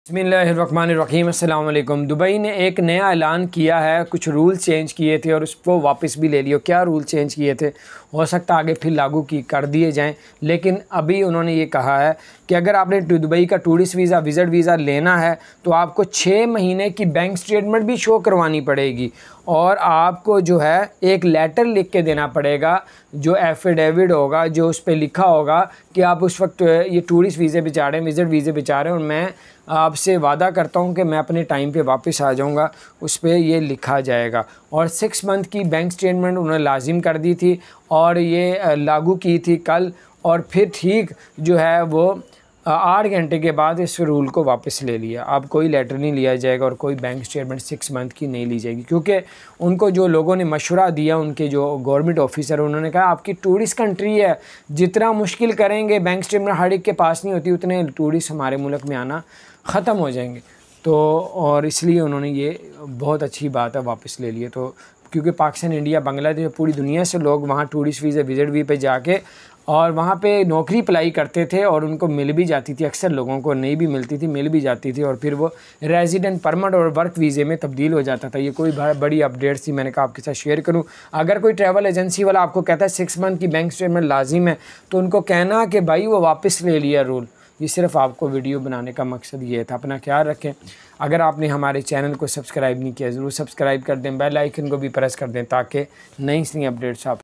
बिस्मिल्लाहिर्रहमानिर्रहीम। अस्सलाम वालेकुम। दुबई ने एक नया ऐलान किया है, कुछ रूल चेंज किए थे और उसको वापस भी ले लियो। क्या रूल चेंज किए थे, हो सकता है आगे फिर लागू कर दिए जाएं, लेकिन अभी उन्होंने ये कहा है कि अगर आपने दुबई का टूरिस्ट वीज़ा, विज़िट वीज़ा लेना है तो आपको 6 महीने की बैंक स्टेटमेंट भी शो करवानी पड़ेगी और आपको जो है एक लेटर लिख के देना पड़ेगा, जो एफिडेविट होगा, जो उस पर लिखा होगा कि आप उस वक्त ये टूरिस्ट वीज़े पे जा रहे हैं, विज़िट वीज़े पे जा रहे हैं और मैं आपसे वादा करता हूँ कि मैं अपने टाइम पे वापस आ जाऊँगा। उस पर ये लिखा जाएगा। और 6 मंथ की बैंक स्टेटमेंट उन्होंने लाजिम कर दी थी और ये लागू की थी कल, और फिर ठीक जो है वो 8 घंटे के बाद इस रूल को वापस ले लिया। अब कोई लेटर नहीं लिया जाएगा और कोई बैंक स्टेटमेंट 6 मंथ की नहीं ली जाएगी, क्योंकि उनको जो लोगों ने मशवरा दिया, उनके जो गवर्नमेंट ऑफिसर, उन्होंने कहा आपकी टूरिस्ट कंट्री है, जितना मुश्किल करेंगे, बैंक स्टेटमेंट हर एक के पास नहीं होती, उतने टूरिस्ट हमारे मुल्क में आना ख़त्म हो जाएंगे। तो और इसलिए उन्होंने ये बहुत अच्छी बात है वापस ले लिए। तो क्योंकि पाकिस्तान, इंडिया, बांग्लादेश, पूरी दुनिया से लोग वहाँ टूरिस्ट वीज़ा, विज़िट वी पे जाके और वहाँ पे नौकरी अप्लाई करते थे और उनको मिल भी जाती थी। अक्सर लोगों को नहीं भी मिलती थी, मिल भी जाती थी और फिर वो रेजिडेंट परमिट और वर्क वीज़े में तब्दील हो जाता था। ये कोई बड़ी अपडेट्स थी, मैंने कहा आपके साथ शेयर करूँ। अगर कोई ट्रैवल एजेंसी वाला आपको कहता है 6 मंथ की बैंक स्टेटमेंट लाजिम है, तो उनको कहना कि भाई वो वापस ले लिया रूल। ये सिर्फ आपको वीडियो बनाने का मकसद ये था। अपना ख्याल रखें। अगर आपने हमारे चैनल को सब्सक्राइब नहीं किया, ज़रूर सब्सक्राइब कर दें, बेल आइकन को भी प्रेस कर दें ताकि नई अपडेट्स आप